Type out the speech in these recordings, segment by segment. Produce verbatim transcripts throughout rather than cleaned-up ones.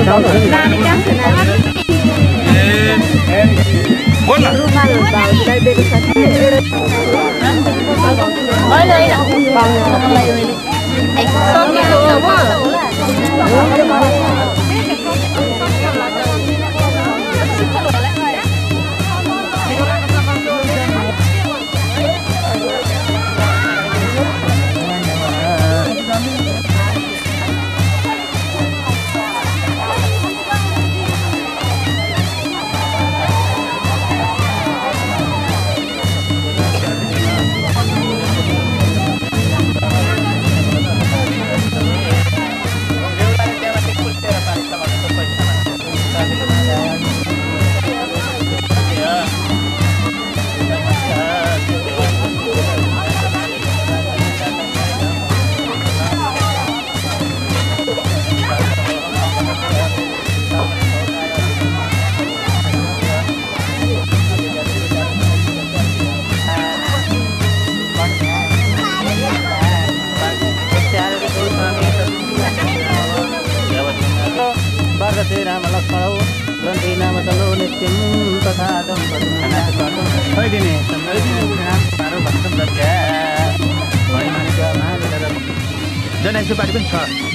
नानी कहाँ छ नानी? बोल न। रुमाल भाउजूलाई दिएको छ कि होइन होइन भाउजूलाई मैले सकेको हो म राम लक्ष्मणौ ग्रन्थि नाम चलो नित्यं तथा दम्पति खैदिने सारो भक्तम दर्जा भैमानिका महावीर जना सुपारी पनि छ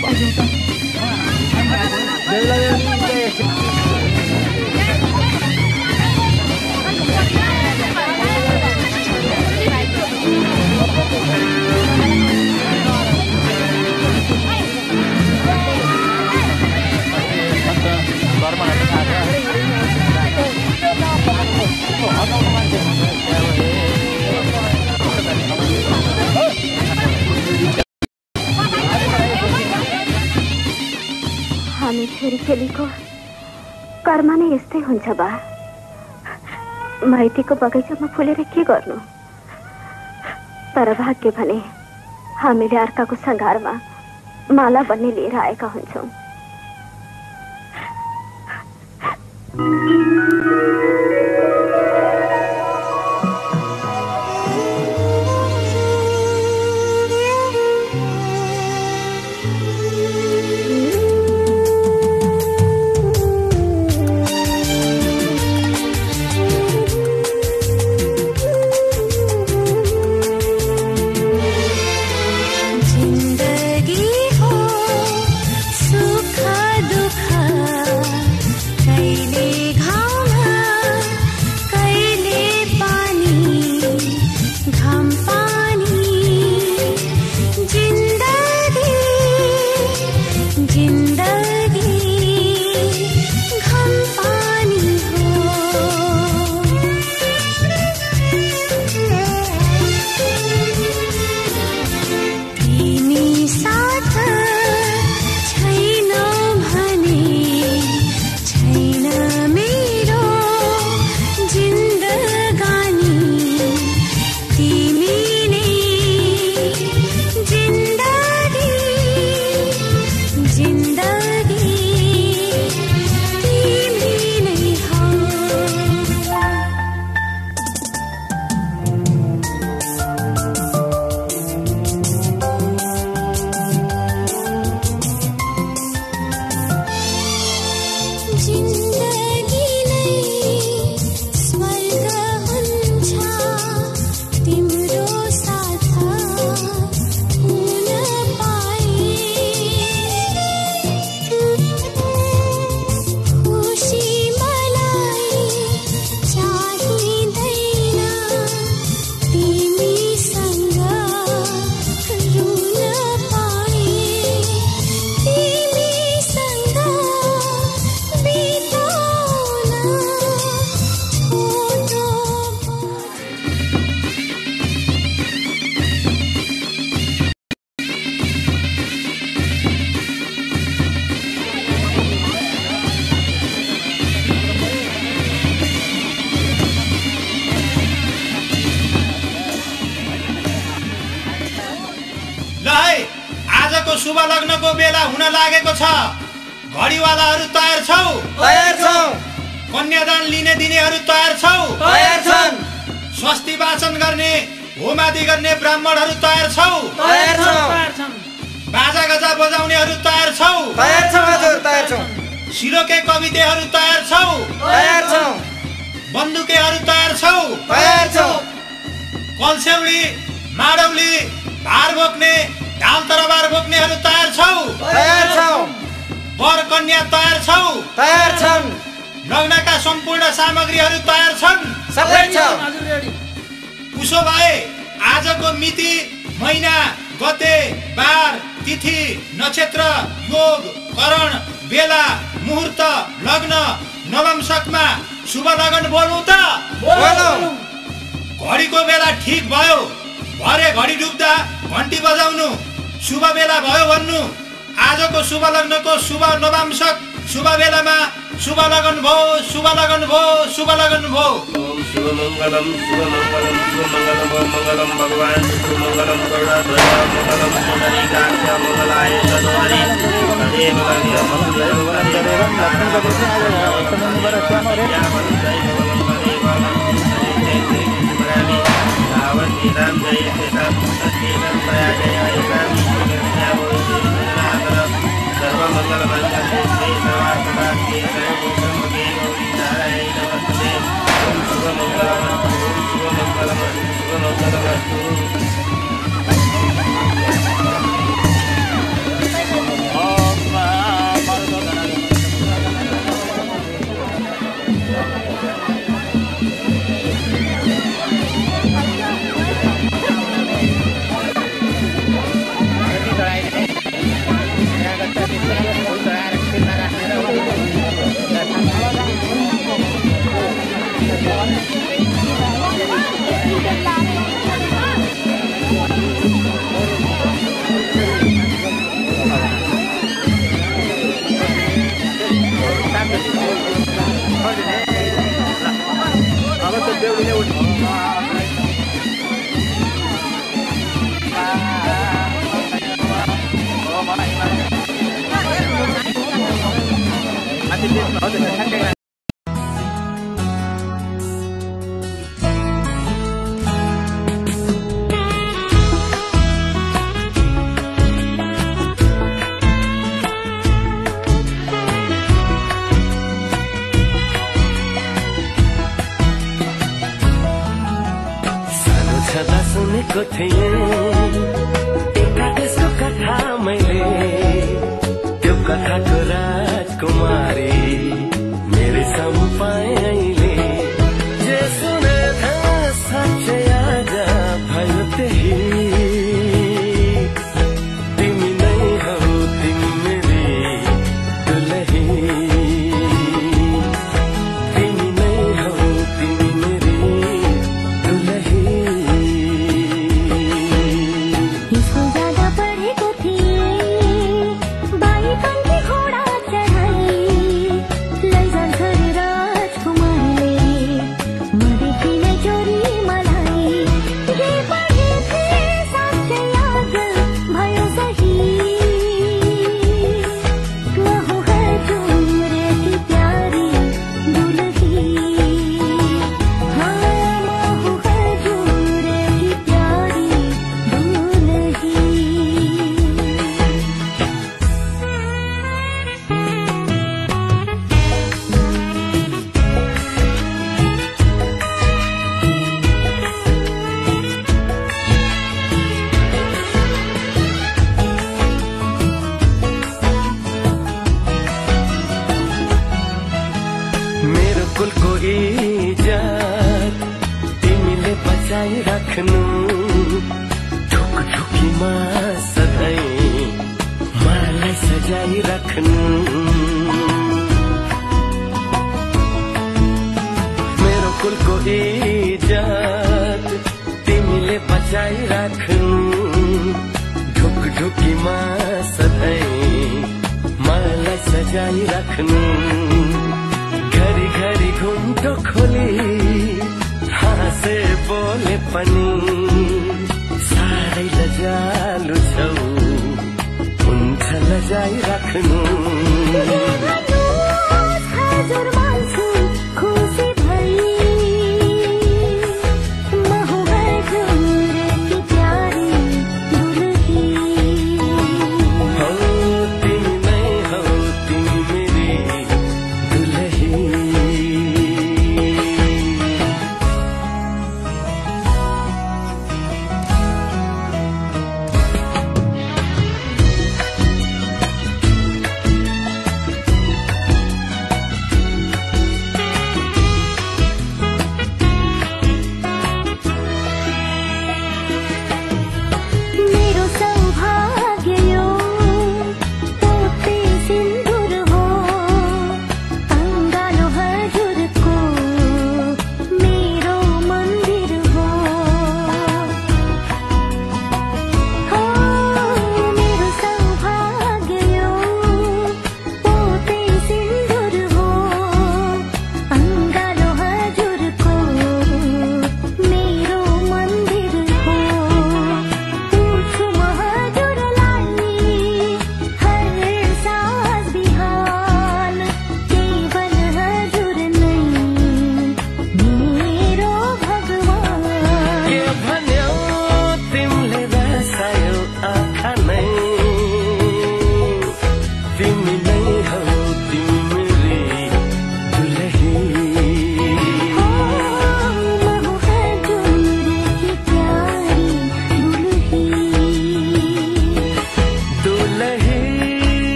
हामी छोरी चेलीको कर्म नै यस्तै हुन्छ बा। माइतीको बगैँचामा फुलेर के गर्नु, तर भाग्य भने हामीले अर्काको सङ्घारमा माला बन्ने लिएर आएका हुन्छौँ। शुभ लग्नको बेला हुन लागेको छ। घडीवालाहरू तयार छौ? तयार छौ। कन्यादान लिने दिनेहरू तयार छौ? तयार छन्। स्वस्ति वाचन गर्ने होमादि गर्ने ब्राह्मणहरू तयार छौ? तयार छन्। बाजा गाजा बजाउनेहरू तयार छौ? तयार छौ हजुर, तयार छौ। सिलोके कवितेहरू तयार छौ? तयार छौ। बन्दुकेहरू तयार छौ? तयार छौ। कल्स्यौली, माडौली, भार बोक्ने, ढाल तरबार बोक्नेहरू तयार छौ? तयार छौ। वर कन्या तयार छौ? तयार छन्। लग्नका सम्पूर्ण सामग्रीहरू तयार छन्? सबै छ। उसो भए आजको मिति, महिना, गते, बार, तिथि, नक्षत्र, योग, करण, बेला, मुहूर्त, लग्न, नवमशकमा शुभ लगन बोल्नु त? बोलौ। घडीको बेला ठिक भयो, भरे घडी डुब्दा घन्टी बजाउनु, शुभ बेला भयो भन्नु। आजको शुभ लग्नको शुभ नवमशक शुभ बेलामा शुभ लगन भो, शुभ लगन भो, शुभ लगन भो। ओम शिव मंगलम शिव मंगलम शिव मंगलम ओम मंगलम भगवान शिव मंगलम करुणाध्वज मंगलम पुंडरीकाक्ष मंगलाय तनोहरि तदेव लग्न मंगलम देवम राम जय सीता सत्यम प्रयाग राम सर्व मंगल मंगल श्री सर्वात्मा के सर्व के गौरी नारायण नमस्ते ओम शुभ मंगलम ओम शुभ मंगलम शुभ मंगलम सुनेको थिएँ एकादेशको कथा मैले त्यो कथाको राजकुमारी मेरो सामु पाएँ अहिले जे सुने साँच्चै आज भयो त्यही तिमी नै हौ तिमी मेरी दुलही तिमी नै हौ तिमी मेरी दुलही कुलको इज्जत तिमीले बचाइराख्नु ढुक ढुकीमा सधैँ मलाई सजाइराख्नु मेरो कुलको इज्जत तिमीले बचाइराख्नु ढुक ढुकीमा सधैँ मलाई सजाइराख्नु घरी घरी घुम्टो खोली हाँसे बोले पनि साह्रै लजालु छौ हुन्छ लजाइराख्नु तिमी नै हौ तिमी मेरी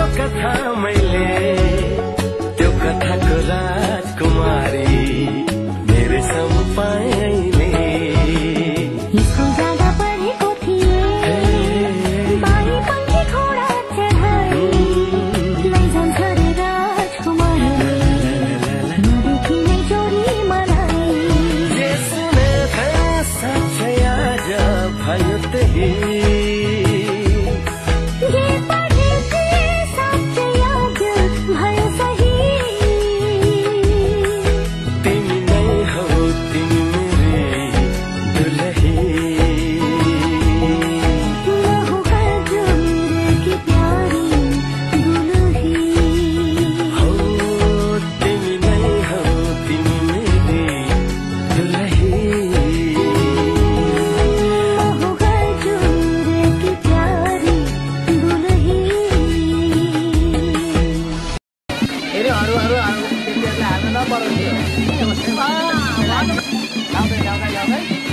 त्यो कथा मैले त्यो कथाको राजकुमारी मेरो सम्पाइले स्कुल जाँदा पढेको थिए बारी पङ्खी घोडा चढाए लैजान्छ रे राजकुमारी नदेखि नै जोडी मलाई जे सुने साँच्चै आज भयो त्यही अरू अरू अरू हाल्नु नपराउँथ्यो